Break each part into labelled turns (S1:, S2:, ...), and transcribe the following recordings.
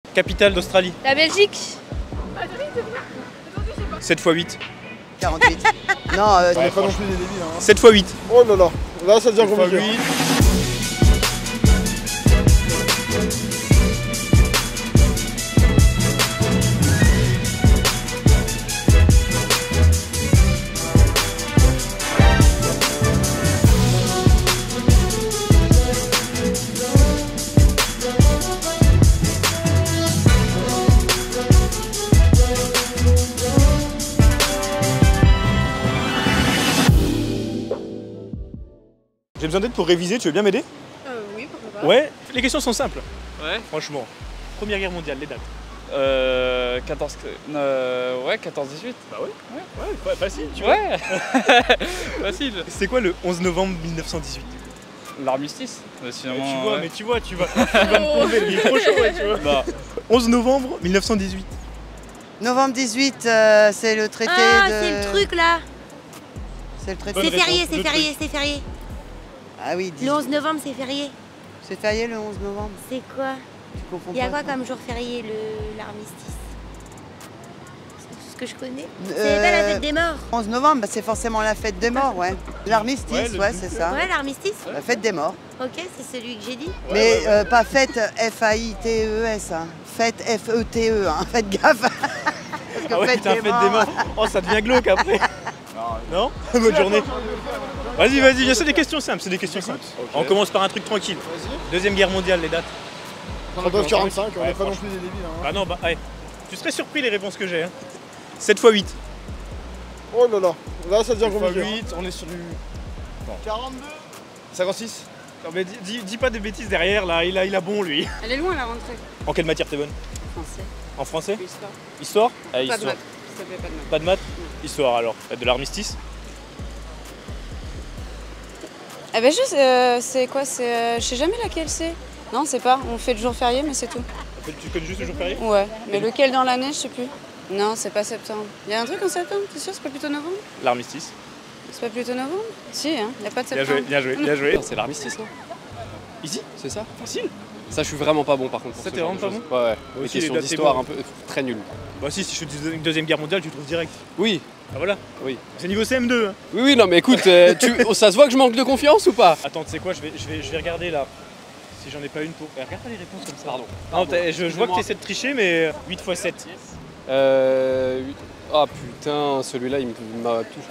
S1: Capitale d'Australie.
S2: La Belgique.
S1: 7 x 8.
S3: 48. Non,
S4: On n'est pas non plus des débiles. Hein.
S1: 7 x 8.
S4: Oh là là, là ça devient
S1: 7 x
S4: compliqué.
S1: 8. J'ai besoin d'aide pour réviser, tu veux bien m'aider?
S2: Oui, pourquoi pas.
S1: Ouais, les questions sont simples.
S5: Ouais.
S1: Franchement. Première guerre mondiale, les dates.
S5: 14... ouais, 14-18.
S1: Bah ouais. Ouais, facile, tu vois.
S5: Ouais. Facile.
S1: C'est quoi le 11 novembre 1918?
S5: L'armistice. Sinon,
S1: tu vas me tomber, il est trop chaud, ouais, tu vois.
S5: Bah.
S1: 11 novembre 1918.
S3: novembre 18, c'est le traité
S2: Ah,
S3: de...
S2: c'est le truc là.
S3: C'est le traité.
S1: Bonne
S2: C'est férié,
S1: réponse,
S2: c'est
S1: le
S2: férié, c'est férié.
S3: Ah oui,
S2: Le 11 novembre, c'est férié.
S3: c'est férié le 11 novembre.
S2: C'est quoi?
S3: Tu confonds
S2: Il y a
S3: pas.
S2: quoi comme jour férié, l'armistice? C'est ce que je connais. C'est
S3: Euh,
S2: pas la fête des morts.
S3: 11 novembre, bah, c'est forcément la fête des morts, ouais. L'armistice, ouais, c'est ça.
S2: Ouais, l'armistice.
S3: La fête des morts.
S2: Ok, c'est celui que j'ai dit.
S3: Mais pas fête F-A-I-T-E-S, hein. Fête F-E-T-E, hein. Faites gaffe. Parce que
S1: Ah ouais, putain, fête des morts. Oh, ça devient glauque après. Non? Bonne journée. Vas-y, viens, c'est des questions simples, c'est des questions simples.
S5: Ok.
S1: On commence par un truc tranquille. Deuxième guerre mondiale, les dates.
S4: 39-45, on
S1: Ouais,
S4: n'est pas non
S1: franchement.
S4: plus des débiles. Hein.
S1: Bah non, bah ouais. Tu serais surpris les réponses que j'ai. Hein. 7 x 8.
S4: Oh là là, là ça devient
S1: 7 x
S4: compliqué.
S1: 8, on est sur du...
S4: 42
S1: 56. Non mais dis pas des bêtises derrière, là, il a bon lui.
S6: Elle est loin la rentrée.
S1: En quelle matière t'es bonne?
S6: Français.
S1: En français?
S6: Histoire.
S1: Histoire? Ah,
S6: Pas de
S1: histoire.
S6: maths. Ça fait pas de maths.
S1: Pas de maths? Histoire alors. De l'armistice?
S6: Eh ben juste, c'est quoi? Je sais jamais laquelle c'est. Non, c'est pas. On fait le jour férié, mais c'est tout.
S1: Tu connais juste le jour férié?
S6: Ouais. Mais lequel dans l'année, je sais plus. Non, c'est pas septembre. Il y a un truc en septembre, t'es sûr? C'est pas plutôt novembre?
S1: L'armistice.
S6: C'est pas plutôt novembre? Si, hein. Il y a pas de
S1: Bien
S6: septembre.
S1: joué, bien joué, bien joué.
S7: C'est l'armistice, non?
S1: Ici?
S7: C'est ça?
S1: Facile.
S7: Ça, je suis vraiment pas bon par contre. pour
S1: Ça,
S7: ce
S1: t'es
S7: genre
S1: vraiment
S7: de
S1: pas
S7: choses. Ouais, ouais. Les
S1: aussi,
S7: questions
S1: les dates, c'est
S7: d'histoire
S1: bon.
S7: un peu très nul.
S1: Bah si je te dis une deuxième guerre mondiale, tu trouves direct.
S7: Oui,
S1: Ah voilà.
S7: oui.
S1: C'est niveau CM2. Hein.
S7: Oui, non, mais écoute, ça se voit que je manque de confiance ou pas?
S1: Attends, tu sais quoi, je vais regarder là. Si j'en ai pas une pour. Regarde pas les réponses comme ça.
S7: Pardon.
S1: Non, je vois que tu essaies de tricher, mais 8 x 7.
S7: Ah putain, celui-là, il m'a touché.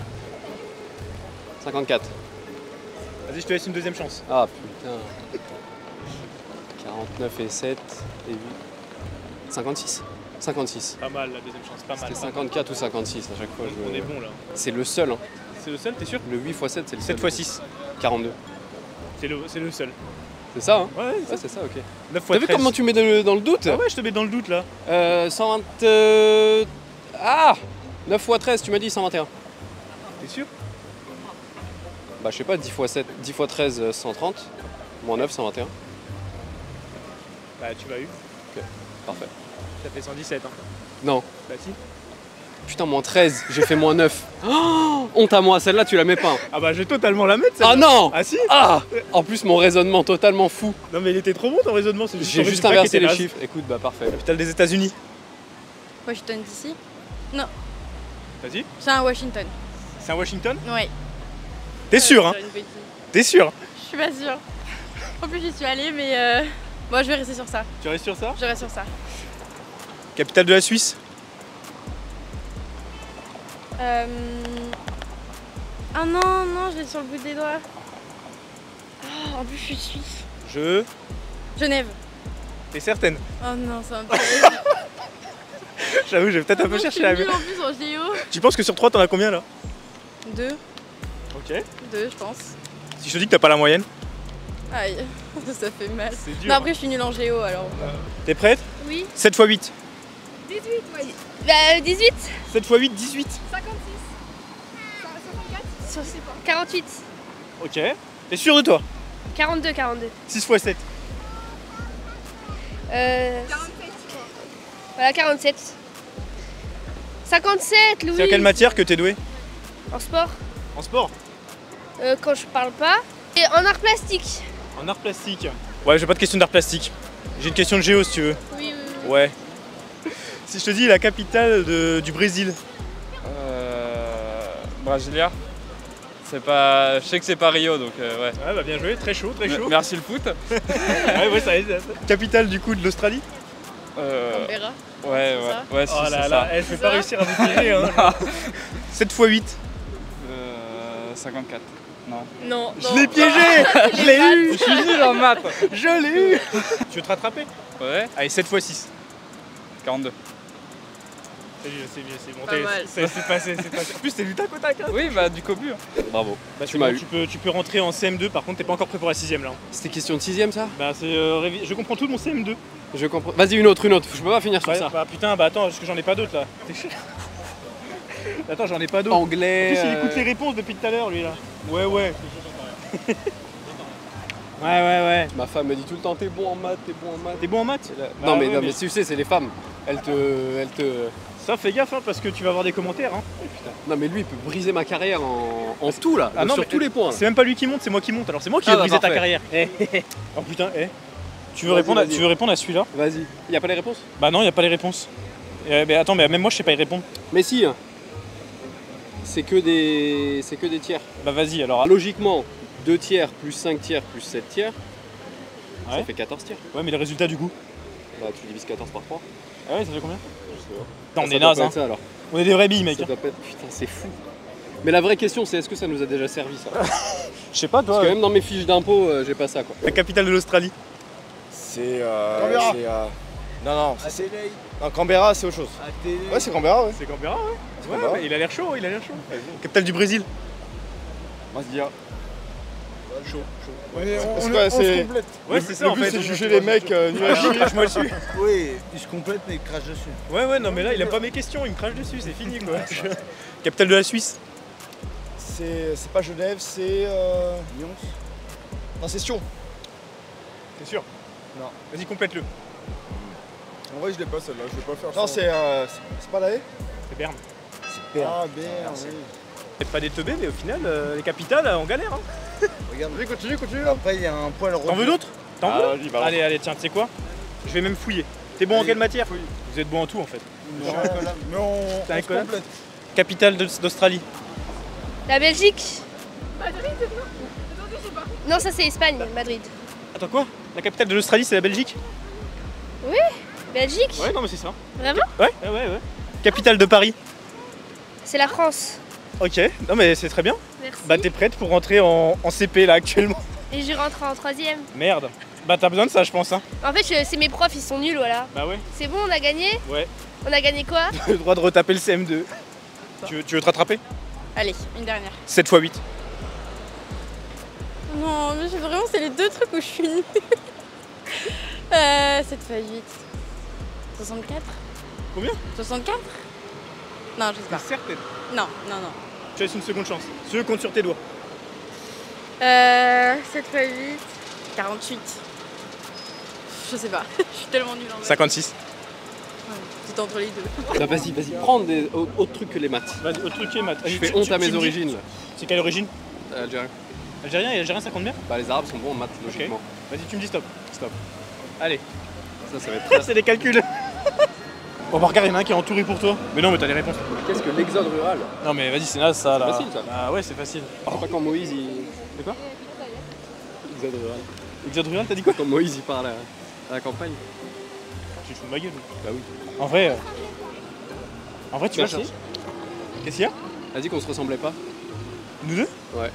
S7: 54.
S1: Vas-y, je te laisse une deuxième chance.
S7: Ah putain. 49 et 7 et 8. 56. 56.
S1: Pas mal la deuxième chance, pas mal.
S7: C'était
S1: pas mal.
S7: 54 ou 56 à chaque fois.
S1: On est bon là.
S7: C'est le seul, hein.
S1: C'est le seul, t'es sûr?
S7: Le 8 x 7, c'est le
S1: 7
S7: seul.
S1: x 6.
S7: 42.
S1: C'est le seul.
S7: C'est ça, hein?
S1: Ouais,
S7: Ouais, c'est ça, ok.
S1: 9 x
S7: T'as vu
S1: 13.
S7: comment tu mets dans le doute?
S1: Ah ouais, je te mets dans le doute là.
S7: 120... Ah 9 x 13, tu m'as dit 121.
S1: T'es sûr?
S7: Bah je sais pas, 10 x 7, 10 x 13, 130. Moins 9, 121.
S1: Bah tu l'as eu.
S7: Parfait.
S1: Ça fait 117 hein.
S7: Non.
S1: Bah si.
S7: Putain, moins 13, j'ai fait moins 9. Oh, honte à moi, celle-là tu la mets pas.
S1: Ah bah je vais totalement la mettre
S7: Ah
S1: celle-là.
S7: non!
S1: Ah si.
S7: Ah! En plus mon raisonnement totalement fou.
S1: Non mais il était trop bon ton raisonnement, c'est
S7: J'ai
S1: ton
S7: juste
S1: résultat qui
S7: inversé
S1: était
S7: les
S1: naze.
S7: chiffres. Écoute, bah parfait.
S1: Capitale des États-Unis.
S6: Washington DC.
S1: Vas-y.
S6: C'est un Washington.
S1: C'est un Washington?
S6: Ouais.
S1: T'es sûr hein?
S6: Une bêtise.
S1: T'es sûr?
S6: Je suis pas sûre. En plus, j'y suis allée, mais bon, je vais rester sur ça.
S1: Tu restes sur ça?
S6: Je reste sur ça.
S1: Capitale de la Suisse?
S6: Ah non, je l'ai sur le bout des doigts. Ah, en plus, je suis suisse. Genève.
S1: T'es certaine?
S6: Oh non, c'est un peu.
S1: J'avoue, je vais peut-être un peu
S6: Je
S1: chercher
S6: suis
S1: la
S6: nulle en plus en géo.
S1: Tu penses que sur 3 t'en as combien là?
S6: 2,
S1: Ok.
S6: je pense.
S1: Si je te dis que t'as pas la moyenne?
S6: Aïe, ça fait mal.
S1: C'est dur.
S6: Non, après, je suis nulle en géo alors.
S1: T'es prête?
S2: Oui.
S1: 7 x 8.
S2: 18, ouais. Bah, 18.
S1: 7 x 8, 18.
S2: 56. 48.
S1: Ok. T'es sûr de toi?
S2: 42.
S1: 6 x 7.
S2: 47. Voilà, 47. 57, Louis.
S1: C'est en quelle matière que t'es doué?
S2: En sport.
S1: En sport?
S2: Quand je parle pas. Et en art plastique.
S1: En art plastique. Ouais, j'ai pas de question d'art plastique. J'ai une question de géo si tu veux.
S2: Oui.
S1: Ouais. Si je te dis la capitale du Brésil.
S5: Brasilia. C'est pas. Je sais que c'est pas Rio donc ouais.
S1: Ouais, bah bien joué, très chaud, très chaud.
S5: Merci le foot.
S1: Ouais, ça aide. Capitale du coup de l'Australie.
S6: Canberra.
S5: Ouais, si,
S1: Oh
S5: c'est
S1: là
S5: ça.
S1: là, je vais pas réussir à vous piéger. Hein. 7 x 8.
S5: 54. Non.
S6: Non.
S1: Je l'ai piégé. Je l'ai eu.
S5: Je suis nul en maths.
S1: Je l'ai eu. Tu veux te rattraper?
S5: Ouais.
S1: Allez, 7 x 6.
S5: 42.
S1: C'est mieux, c'est bon.
S6: Pas mal.
S1: C'est passé. En plus, t'es du tac au tac. Hein.
S5: Oui, bah du cobu.
S7: Bravo.
S1: Bah,
S7: Tu m'as eu.
S1: Tu peux rentrer en CM2, par contre, t'es pas encore prêt pour la 6ème là.
S7: C'était question de 6ème ça?
S1: Bah, c'est. Je comprends tout de mon CM2.
S7: Je comprends. Vas-y, une autre. Je peux pas finir sur
S1: Ouais,
S7: ça.
S1: bah putain, bah attends, parce que j'en ai pas d'autres là. T'es chiant. Attends, j'en ai pas d'autres.
S7: Anglais.
S1: En plus, il écoute les réponses depuis tout à l'heure, lui là. Ouais. Ouais.
S7: Ma femme me dit tout le temps t'es bon en maths, t'es bon en maths.
S1: T'es bon en maths?
S7: Non,
S1: Bah,
S7: mais tu sais, c'est les femmes. Elles te.
S1: Ça, fais gaffe hein, parce que tu vas avoir des commentaires. Hein.
S7: Non, mais lui, il peut briser ma carrière en tout là.
S1: Ah non,
S7: sur
S1: mais
S7: tous les points. Là.
S1: C'est même pas lui qui monte, c'est moi qui monte. Alors c'est moi qui
S7: Ah,
S1: vais
S7: bah,
S1: briser ta
S7: parfait.
S1: carrière. Oh putain, Tu veux
S7: Vas-y,
S1: répondre à celui-là?
S7: Vas-y. Y a pas les réponses?
S1: Bah non, y a pas les réponses. Mais attends, mais même moi je sais pas y répondre.
S7: Mais si. Hein. C'est que des tiers.
S1: Bah vas-y alors.
S7: Logiquement, 2 tiers plus 5 tiers plus 7 tiers,
S1: Ouais.
S7: ça fait 14 tiers.
S1: Ouais, mais les résultats du coup.
S7: Bah tu divises 14 par 3.
S1: Ah ouais, ça fait combien?
S7: Je sais pas.
S1: Non, on
S7: Ça
S1: est
S7: doit
S1: naze
S7: pas
S1: hein.
S7: être ça, alors.
S1: On est des vrais billes, mec.
S7: Ça doit pas être... Putain, c'est fou. Mais la vraie question, c'est est-ce que ça nous a déjà servi ça?
S1: Je sais pas, toi.
S7: Parce que même dans mes fiches d'impôts, j'ai pas ça quoi.
S1: La capitale de l'Australie.
S4: C'est. Canberra. Non, non, Canberra, c'est autre chose. Ouais, c'est Canberra, ouais.
S1: C'est Canberra, ouais. Ouais,
S4: Canberra.
S1: mais il a l'air chaud, Capitale du Brésil.
S4: Brasilia.
S1: Chaud.
S4: On se complète.
S1: Ouais, c'est ça en fait.
S4: C'est juger les mecs nuls à chier.
S1: Crache-moi dessus.
S8: Oui, il se complète mais il crache dessus.
S1: Ouais, non, mais là, il aime pas mes questions, il me crache dessus, c'est fini quoi. Capitale de la Suisse.
S4: C'est pas Genève, c'est.
S8: Lyon.
S4: Non, c'est Sion.
S1: T'es sûr?
S4: Non.
S1: Vas-y, complète-le.
S4: En vrai, je l'ai pas celle-là, je vais pas le faire. Non, c'est pas la haie?
S1: C'est Berne.
S4: Ah, Berne, oui.
S1: C'est pas des teubés, mais au final, les capitales, on galère. Hein.
S8: Regarde.
S4: Continue.
S8: Après, il y a un point
S1: T'en veux d'autres? T'en veux?
S7: vas-y, balance.
S1: Allez, tiens, tu sais quoi? Je vais même fouiller. T'es bon en quelle matière? Vous êtes bon en tout en fait.
S4: Mais on
S1: T'as un
S4: se
S1: collab?
S4: complète.
S1: Capitale d'Australie.
S6: La Belgique. Madrid. Non, ça c'est Espagne, Madrid.
S1: Attends quoi? La capitale de l'Australie, c'est la Belgique?
S6: Belgique?
S1: Ouais, non, mais c'est ça.
S6: Vraiment?
S1: Ouais. Capitale de Paris.
S6: C'est la France.
S1: Ok, non, mais c'est très bien.
S6: Merci.
S1: Bah, t'es prête pour rentrer en CP là actuellement?
S6: Et je rentre en 3ème.
S1: Merde. Bah, t'as besoin de ça, je pense. Hein.
S6: En fait, c'est mes profs, ils sont nuls, voilà.
S1: Bah, ouais.
S6: C'est bon, on a gagné?
S1: Ouais.
S6: On a gagné quoi?
S1: Le droit de retaper le CM2. Tu veux te rattraper?
S6: Allez, une dernière.
S1: 7 x 8.
S6: Non, mais vraiment, c'est les deux trucs où je suis nulle. 7 x 8. 64?
S1: Combien?
S6: 64? Non, je sais pas.
S1: Certaine.
S6: Non.
S1: Tu laisses une seconde chance. Ceux compte sur tes doigts.
S6: 7 x 8. 48. Je sais pas. Je suis tellement nulle en maths.
S1: 56.
S6: C'était entre les deux.
S7: Bah, vas-y, prends des autres trucs que les maths.
S1: Vas-y, autre truc qui est maths.
S7: Je fais honte à mes origines là.
S1: C'est quelle origine?
S7: Algérien.
S1: Algérien et Algérien, ça compte bien?
S7: Bah, les Arabes sont bons en maths, logiquement.
S1: Vas-y, tu me dis stop. Stop. Allez.
S7: Ça va être très.
S1: C'est des calculs. Bon, bah, regarde, il y en a un qui est entouré pour toi. Mais non, mais t'as les réponses.
S7: Qu'est-ce que l'exode rural?
S1: Non, mais vas-y, c'est naze ça là.
S7: facile, ça.
S1: Ah ouais, c'est facile.
S7: C'est pas quand Moïse il.
S1: C'est quoi?
S7: Exode rural.
S1: Exode rural, t'as dit quoi?
S7: Quand Moïse il part à la campagne.
S1: Tu te fous de ma gueule.
S7: Bah oui.
S1: En vrai. Tu vas
S7: Merci.
S1: chercher. Qu'est-ce qu'il y a?
S7: T'as dit qu'on se ressemblait pas?
S1: Nous deux?
S7: Ouais.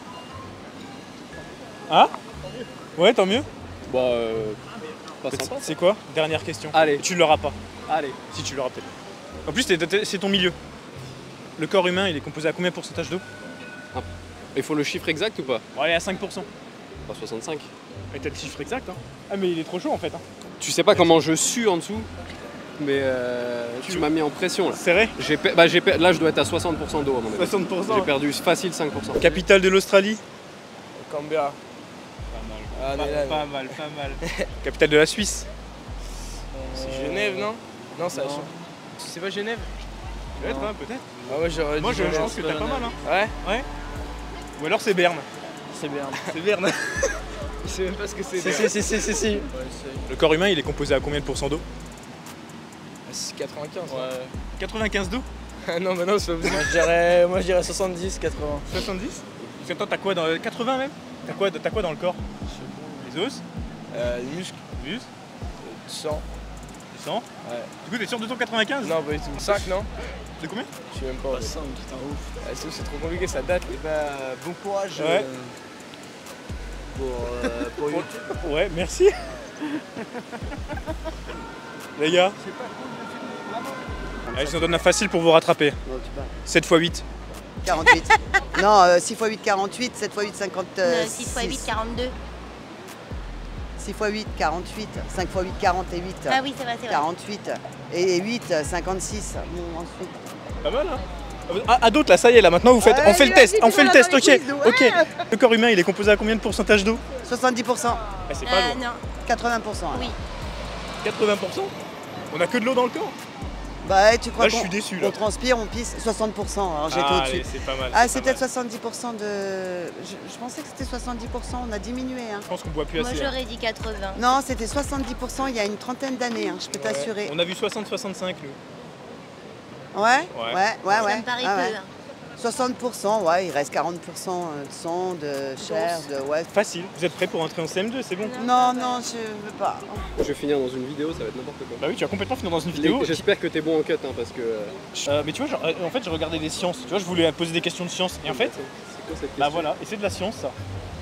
S1: Ah? Ouais, tant mieux.
S7: Bah, pas sympa.
S1: C'est quoi? Dernière question.
S7: Allez.
S1: Tu l'auras pas.
S7: Allez.
S1: Si tu l'auras peut-être. En plus, c'est ton milieu. Le corps humain, il est composé à combien de pourcentage d'eau?
S7: Il faut le chiffre exact ou pas?
S1: Bon, allez, à 5%.
S7: Pas 65.
S1: Et t'as le chiffre exact, hein. Ah, mais il est trop chaud en fait. Hein.
S7: Tu sais pas comment je sue en dessous, mais tu m'as mis en pression là.
S1: C'est vrai?
S7: Là, je dois être à 60% d'eau à mon avis.
S1: 60%.
S7: J'ai perdu facile 5%.
S1: Capitale de l'Australie?
S8: Canberra.
S1: Pas mal. Capitale de la Suisse?
S8: C'est Genève, non? Non, c'est c'est pas Genève?
S1: Peut-être, hein, peut-être.
S8: Ah ouais, j'aurais dit.
S1: Moi, je pense que t'as pas mal. Hein.
S8: Ouais?
S1: Ou alors c'est Berne.
S8: C'est Berne.
S1: C'est Berne.
S8: Je sais même pas ce que c'est.
S1: Si. Le corps humain, il est composé à combien de pourcents d'eau?
S8: C'est 95.
S5: Ouais.
S1: 95 d'eau?
S8: Non, mais non, c'est pas possible. Moi, je dirais 70, 80.
S1: 70? Parce que toi, t'as quoi dans 80 même? T'as quoi dans le corps? Les os?
S8: Les muscles.
S1: Les muscles?
S8: Du sang.
S1: Du sang?
S8: Ouais.
S1: Du coup, t'es sûr de ton 95?
S8: Non, pas du tout. 5, non?
S1: De combien?
S8: Je sais même pas. 5, putain, ouf. C'est trop compliqué, ça date.
S9: Et bah, bon courage
S1: Ouais.
S9: pour YouTube.
S1: Ouais, merci. Les gars. Allez, je vous donne un facile pour vous rattraper. 7 x 8.
S3: 48. Non, 6 x 8, 48. 7 x 8, 56.
S2: 6 x 8, 42.
S3: 6 x 8, 48. 5 x 8, 48.
S2: Ah oui, c'est vrai, c'est vrai.
S3: 48. Et 8, 56. Bon, ensuite.
S1: Pas mal, hein? À d'autres, là, ça y est, là, maintenant, vous faites.
S3: Ouais,
S1: on fait le test,
S3: vas-y,
S1: on fait le
S3: dis-moi
S1: test,
S3: dans
S1: ok.
S3: les quiz, ouais.
S1: Ok. Le corps humain, il est composé à combien de pourcentage d'eau?
S3: 70%.
S1: Ah, c'est pas loin.
S2: Non,
S3: 80%.
S2: oui.
S1: 80%? On a que de l'eau dans le corps?
S3: Bah, tu crois
S1: Là, je suis déçu, là.
S3: on transpire, on pisse 60%. Alors j'étais
S1: Ah,
S3: au-dessus.
S1: allez, c'est pas mal.
S3: Ah, c'est
S1: pas
S3: peut-être
S1: mal.
S3: 70% de. Je pensais que c'était 70%, on a diminué. Hein.
S1: Je pense qu'on boit plus
S2: Moi,
S1: assez. hein.
S2: j'aurais dit 80.
S3: Non, c'était 70% il y a une trentaine d'années, hein, je peux
S1: Ouais.
S3: t'assurer.
S1: On a vu 60-65, nous.
S3: Ouais,
S1: Ouais.
S3: ouais.
S2: Ça me paraît
S3: Ah ouais.
S2: peu. Hein.
S3: 60%, ouais, il reste 40% de sang, de chair, de. Ouais.
S1: Facile. Vous êtes prêts pour entrer en CM2, c'est bon?
S3: Non, non, je veux pas.
S7: Je vais finir dans une vidéo, ça va être n'importe quoi.
S1: Bah oui, tu vas complètement finir dans une vidéo.
S7: J'espère que t'es bon en cut, hein, parce que...
S1: Mais tu vois, en fait, j'ai regardé des sciences. Tu vois, je voulais poser des questions de sciences. Et en fait,
S7: C'est quoi cette question?
S1: bah voilà, et c'est de la science, ça.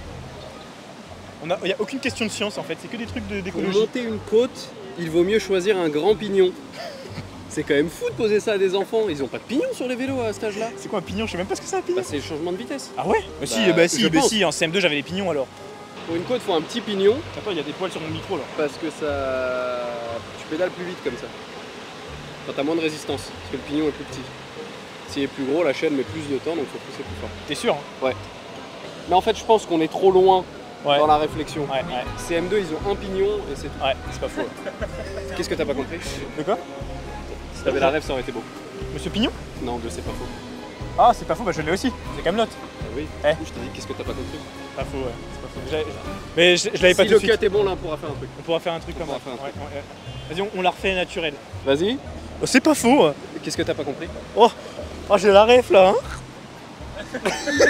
S1: Il n'y a aucune question de science, en fait. C'est que des trucs
S7: Pour
S1: d'écologie.
S7: monter une côte, il vaut mieux choisir un grand pignon. C'est quand même fou de poser ça à des enfants. Ils ont pas de pignon sur les vélos à cet âge-là.
S1: C'est quoi un pignon? Je sais même pas ce que c'est un pignon.
S7: Bah, c'est le changement de vitesse.
S1: Ah ouais? Bah si,
S7: je pense.
S1: si, en CM2 j'avais des pignons alors.
S7: Pour une côte, il faut un petit pignon
S1: Attends, il y a des poils sur mon micro là.
S7: parce que ça... tu pédales plus vite comme ça. Quand t'as moins de résistance, parce que le pignon est plus petit. S'il est plus gros, la chaîne met plus de temps, donc il faut pousser plus fort.
S1: T'es sûr? Hein?
S7: Mais en fait, je pense qu'on est trop loin
S1: Ouais.
S7: dans la réflexion.
S1: Ouais,
S7: CM2, ils ont un pignon et c'est tout.
S1: ouais, c'est pas faux.
S7: Qu'est-ce que t'as pas compris?
S1: De quoi?
S7: Si t'avais la rêve, ça aurait été beau.
S1: Monsieur Pignon?
S7: Non, c'est pas faux.
S1: Ah, c'est pas faux, bah je l'ai aussi. C'est Camelot.
S7: Ah oui,
S1: Eh.
S7: du coup, je t'ai dit qu'est-ce que t'as pas compris.
S1: Pas faux, ouais. C'est pas faux. Mais je l'avais pas
S7: Si
S1: tout
S7: le
S1: de suite.
S7: cut est bon, là, on pourra faire un truc.
S1: On pourra faire un truc
S7: On
S1: comme ça.
S7: pourra faire un truc.
S1: Vas-y, on la refait naturelle.
S7: Vas-y.
S1: Oh, c'est pas faux.
S7: Qu'est-ce que t'as pas compris?
S1: Oh, j'ai la ref là. Hein.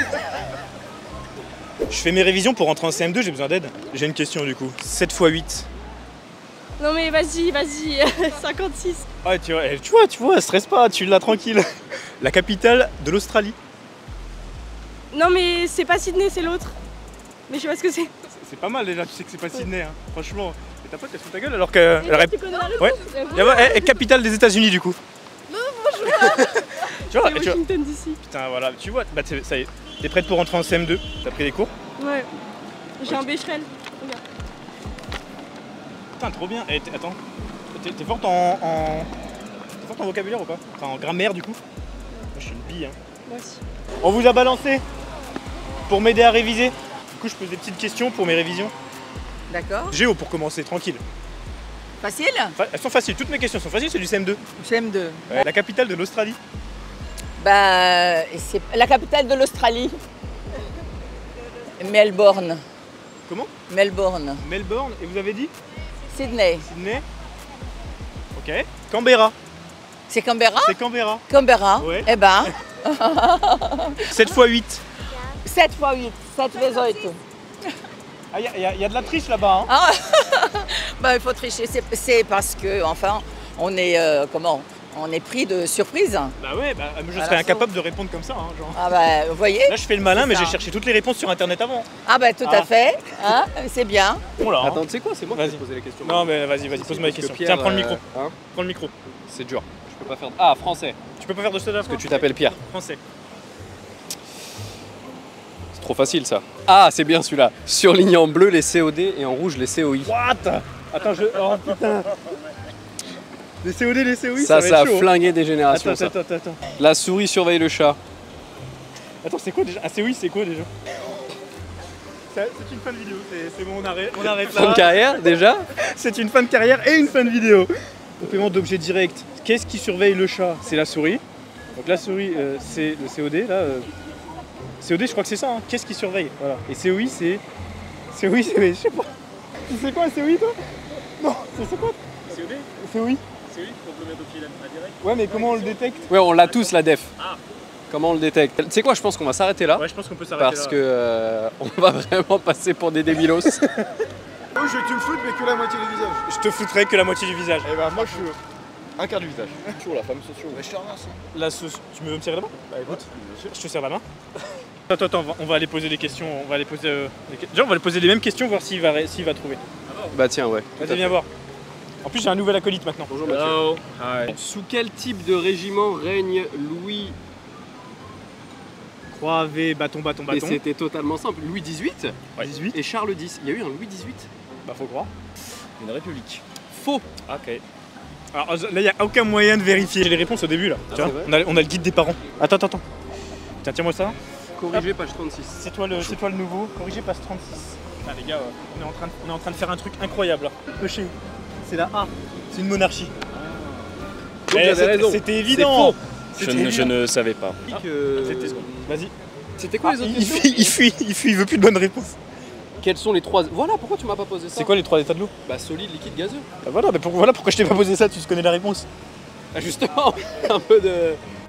S1: Je fais mes révisions pour rentrer en CM2, j'ai besoin d'aide. J'ai une question du coup. 7 x 8.
S6: Non mais vas-y, 56.
S1: Ah, tu vois, stresse pas, tu l'as tranquille. La capitale de l'Australie.
S6: Non mais c'est pas Sydney, c'est l'autre. Mais je sais pas ce que c'est.
S1: C'est pas mal déjà, tu sais que c'est pas Sydney, hein. Franchement. Et ta pote elle se fout ta gueule alors qu'elle
S6: Tu connais la réponse?
S1: Ouais.
S6: Eh, voilà.
S1: Capitale des États-Unis du coup.
S6: Non, bonjour.
S1: Tu vois,
S6: C'est Washington DC.
S1: putain voilà, tu vois, bah ça y est, t'es prête pour rentrer en CM2. T'as pris des cours?
S6: Ouais. J'ai un Becherel. Regarde.
S1: Putain, trop bien. Et attends, t'es forte en vocabulaire ou pas? Enfin en grammaire du coup? Moi je suis une bille hein.
S6: Moi aussi.
S1: On vous a balancé pour m'aider à réviser. Du coup je pose des petites questions pour mes révisions.
S10: D'accord.
S1: Géo pour commencer, tranquille.
S10: Facile?
S1: Elles sont faciles, toutes mes questions sont faciles, c'est du CM2.
S10: CM2.
S1: La capitale de l'Australie.
S10: Bah, c'est la capitale de l'Australie. Melbourne.
S1: Comment?
S10: Melbourne.
S1: Melbourne, et vous avez dit?
S10: Sydney.
S1: Sydney. Ok. Canberra.
S10: C'est Canberra?
S1: C'est Canberra.
S10: Canberra.
S1: Ouais.
S10: Eh ben,
S1: 7 x 8.
S10: 7 x 8, 7 vezes 8.
S1: Ah, y a de la triche là-bas. Hein.
S10: Ah, bah, il faut tricher. C'est parce que, enfin, on est, on est pris de surprise.
S1: Bah ouais, je
S10: Alors,
S1: serais incapable de répondre comme ça. Hein, genre.
S10: Ah bah, vous voyez?
S1: Là je fais le malin,
S10: C'est
S1: mais
S10: ça.
S1: j'ai cherché toutes les réponses sur internet avant.
S10: Ah bah, tout à fait. Hein, c'est bien.
S1: Bon là. Hein.
S7: Attends, tu sais quoi? C'est moi qui
S1: Vas-y.
S7: vais poser les questions.
S1: Non mais vas-y, pose-moi les
S7: Parce que
S1: questions.
S7: Pierre,
S1: Tiens, prends le micro.
S7: hein,
S1: Prends le micro.
S7: c'est dur. Je peux pas faire. Ah, français.
S1: Tu peux pas faire de stand-up?
S7: Parce que tu t'appelles Pierre.
S1: Français.
S7: C'est trop facile ça. Ah, c'est bien celui-là. Surligné en bleu les COD et en rouge les COI.
S1: What? Attends, oh putain. Les COD, les COI,
S7: ça
S1: va
S7: a
S1: être chaud.
S7: flingué des générations.
S1: Attends,
S7: ça.
S1: attends.
S7: La souris surveille le chat.
S1: Attends, c'est quoi déjà? Un COI, c'est quoi déjà? C'est une fin de vidéo, c'est bon, on arrête là.
S7: Fin de carrière déjà.
S1: C'est une fin de carrière et une fin de vidéo. Complément d'objet direct. Qu'est-ce qui surveille le chat? C'est la souris. Donc la souris, c'est le COD là. COD, je crois que c'est ça. Hein. Qu'est-ce qui surveille? Voilà. Et COI, c'est. COI, c'est. Je sais pas. Tu sais quoi un COI toi? Non, c'est quoi? COD? COI.
S11: C'est lui qui faut le mettre au fil à direct.
S1: Ouais, mais comment on le détecte?
S7: Ouais, on l'a tous la def. Comment on le détecte? Tu sais quoi, je pense qu'on va s'arrêter là.
S1: Ouais, je pense qu'on peut s'arrêter là.
S7: Parce que on va vraiment passer pour des débilos.
S4: Tu me foutes, mais que la moitié du visage.
S1: Je te foutrais que la moitié du visage.
S4: Et bah, moi, je suis un quart du visage. Toujours la femme socio.
S9: Je te remercie.
S1: Là, tu veux me tirer la main? Bah écoute, je te serre la main. Attends, on va aller poser des questions. On va aller poser, déjà, on va lui poser les mêmes questions, voir s'il va trouver.
S7: Bah tiens, ouais.
S1: Vas-y, viens voir. En plus, j'ai un nouvel acolyte maintenant.
S7: Bonjour Mathieu. Sous quel type de régiment règne Louis?
S1: Croix, V, bâton.
S7: Et c'était totalement simple. Louis XVIII
S1: 18.
S7: et Charles X. Il y a eu un Louis XVIII?
S1: Bah faut croire.
S11: Une république.
S1: Faux. Ok. Alors là, il n'y a aucun moyen de vérifier les réponses au début là. Tu vois, on a le guide des parents. Attends. Tiens, tiens-moi ça.
S7: Corrigé, page 36.
S1: C'est toi le nouveau. Corrigé, page 36. Ah les gars, on est en train de faire un truc incroyable là. Chez vous. C'est la A. C'est une monarchie.
S7: Donc j'avais raison.
S1: C'était évident.
S11: Je ne savais pas.
S1: Vas-y.
S7: C'était quoi les autres questions?
S1: Il fuit, il veut plus de bonnes réponses.
S7: Quels sont les trois... Voilà, pourquoi tu m'as pas posé ça?
S1: C'est quoi les trois états de l'eau?
S7: Bah solide, liquide, gazeux.
S1: Bah voilà, mais voilà pourquoi je t'ai pas posé ça, tu connais la réponse.
S7: Ah justement, un peu de...